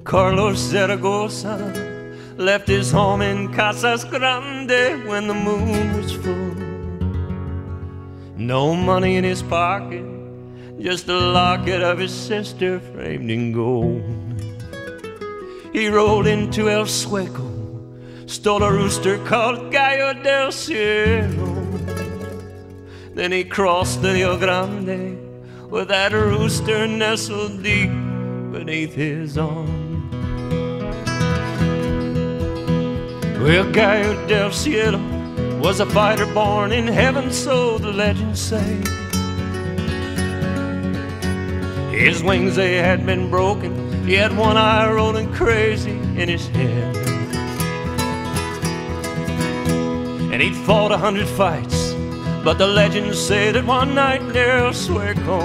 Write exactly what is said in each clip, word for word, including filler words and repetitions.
Carlos Zaragoza left his home in Casas Grande when the moon was full. No money in his pocket, just a locket of his sister framed in gold. He rolled into El Sueco, stole a rooster called Gallo del Cielo. Then he crossed the Rio Grande with that rooster nestled deep beneath his arm. Well, Gallo del Cielo was a fighter born in heaven, so the legends say. His wings, they had been broken. He had one eye rolling crazy in his head. And he'd fought a hundred fights, but the legends say that one night near El Sueco,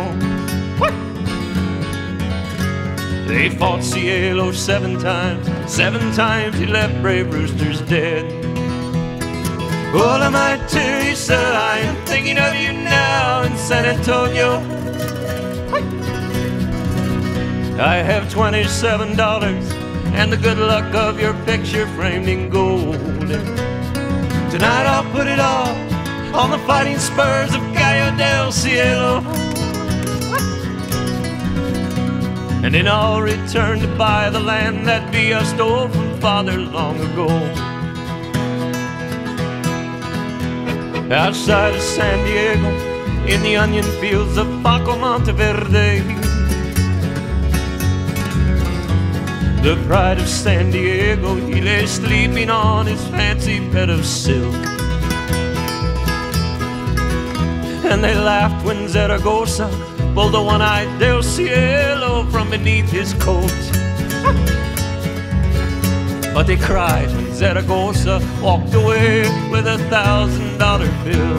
they fought Cielo seven times. Seven times he left brave roosters dead. Hola, my Teresa, I am thinking of you now in San Antonio. I have twenty-seven dollars and the good luck of your picture framed in gold. Tonight I'll put it all on the fighting spurs of Gallo del Cielo. And then I'll return to buy the land that Villa stole from father long ago. Outside of San Diego, in the onion fields of Paco Monteverde, the pride of San Diego, he lay sleeping on his fancy bed of silk. And they laughed when Zaragoza pulled the one-eyed del Cielo from beneath his coat. But they cried when Zaragoza walked away with a thousand dollar bill.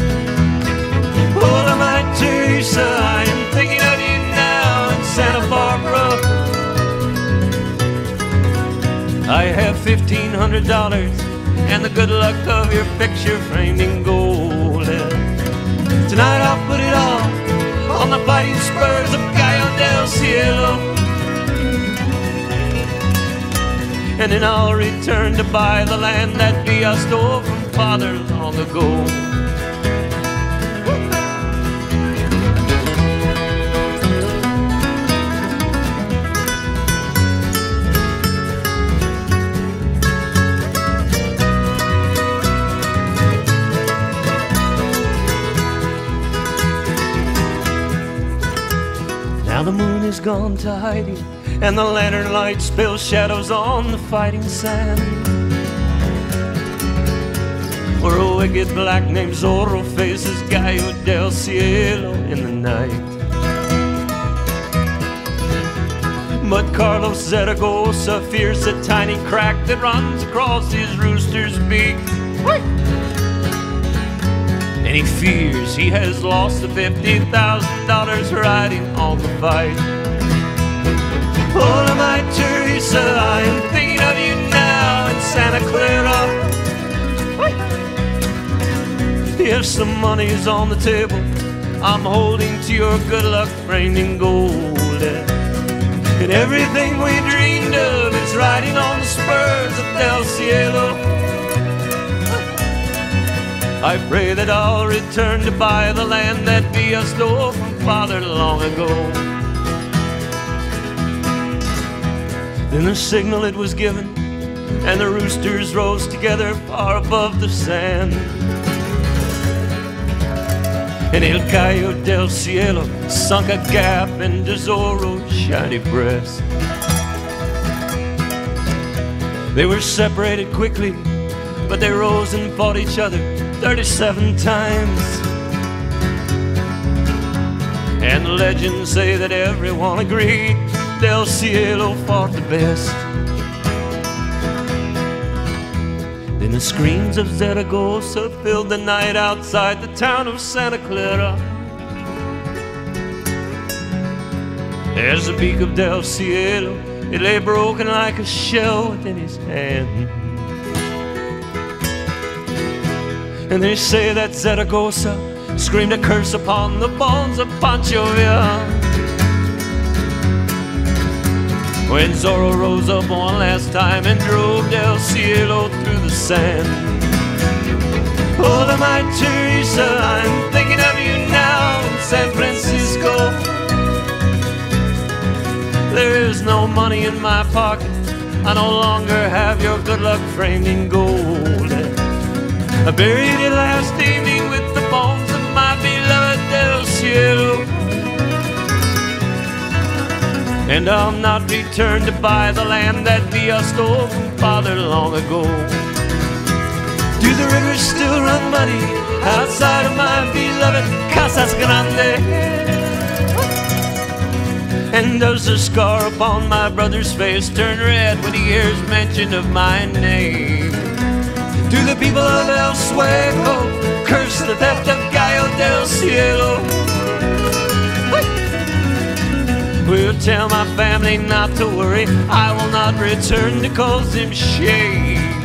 Hola, my Teresa, I am thinking of you now in Santa Barbara. I have fifteen hundred dollars and the good luck of your picture framed in gold. Tonight I'll put it all on the fighting spurs of Gallo del Cielo. And then I'll return to buy the land that Villa stole from father long ago. Now the moon is gone to hiding, and the lantern light spills shadows on the fighting sand, where a wicked black named Zorro faces Gallo del Cielo in the night. But Carlos Zaragoza fears the tiny crack that runs across his rooster's beak. And he fears he has lost the fifty thousand dollars riding on the fight. Hola, my Teresa, I am thinking of you now in Santa Clara. If some money is on the table, I'm holding to your good luck framed in gold. And everything we dreamed of is riding on the spurs of Del Cielo. I pray that I'll return to buy the land that Villa stole from father long ago. Then the signal it was given, and the roosters rose together far above the sand. And El Gallo del Cielo sunk a gap into Zorro's shiny breast. They were separated quickly, but they rose and fought each other thirty-seven times. And the legends say that everyone agreed Del Cielo fought the best. Then the screams of Zaragoza filled the night outside the town of Santa Clara, as the beak of Del Cielo, it lay broken like a shell within his hand. And they say that Zaragoza screamed a curse upon the bones of Pancho Villa. when Zorro rose up one last time and drove Del Cielo through the sand. Oh, my Teresa, I'm thinking of you now in San Francisco. There is no money in my pocket, I no longer have your good luck framed in gold. I buried it last evening with the bones of my beloved Del Cielo, and I'll not return to buy the land that Villa stole from Father long ago. Do the rivers still run muddy outside of my beloved Casas Grande? And does the scar upon my brother's face turn red when he hears mention of my name? Do the people of El Sueco curse the theft of Gallo del Cielo? We'll tell my family not to worry, I will not return to cause him shame.